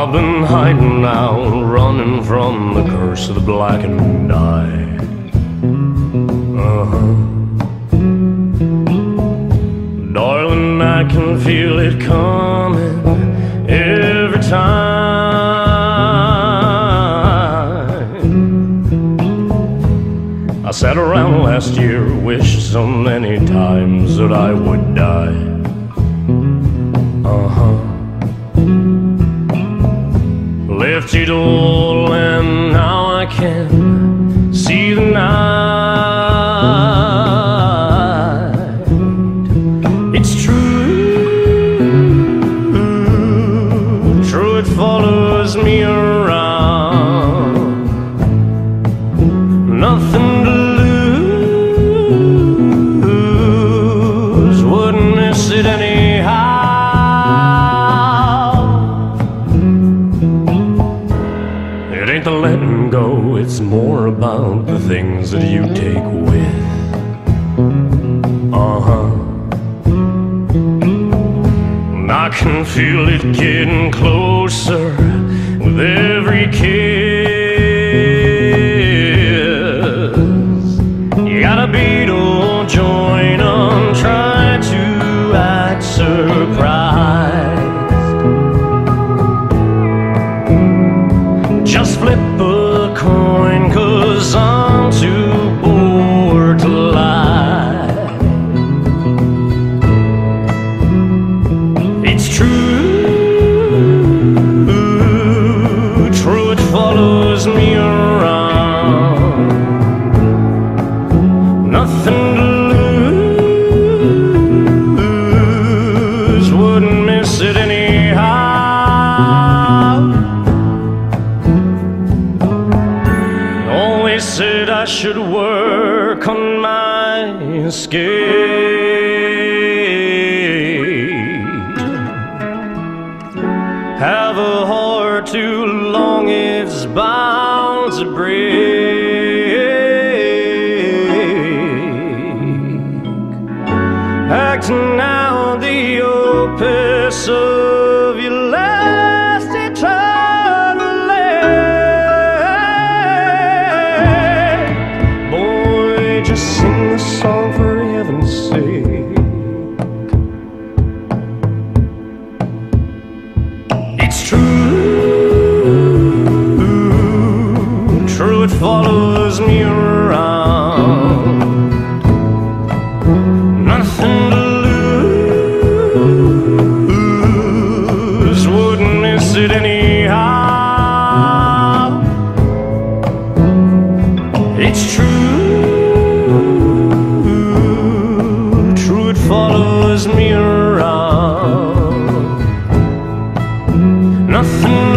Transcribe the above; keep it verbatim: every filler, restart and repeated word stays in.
I've been hiding out, running from the curse of the blackened eye. Uh-huh. Darling, I can feel it coming every time. I sat around last year, wished so many times that I would die. Uh-huh. Left it all and now I can see the night. It's true, true it follows me around. Nothing to lose, wouldn't miss it anyhow. It ain't the letting go, it's more about the things that you take with. Uh-huh. And I can feel it getting closer with every kiss. You got a Beatle, join 'em, try to act surprised. Just flip a coin, 'cause I'm too bored to lie. It's true, true it follows me around. Nothing to lose, wouldn't miss it anyhow. Always said I should work on my escape. Have a heart too long, it's bound to break. Acting out the opus of your last eternally. Boy, just sing the song for heaven's sake. It's true, true it follows me around. Nothing to lose, wouldn't miss it anyhow. It's true, true it follows me around. Nothing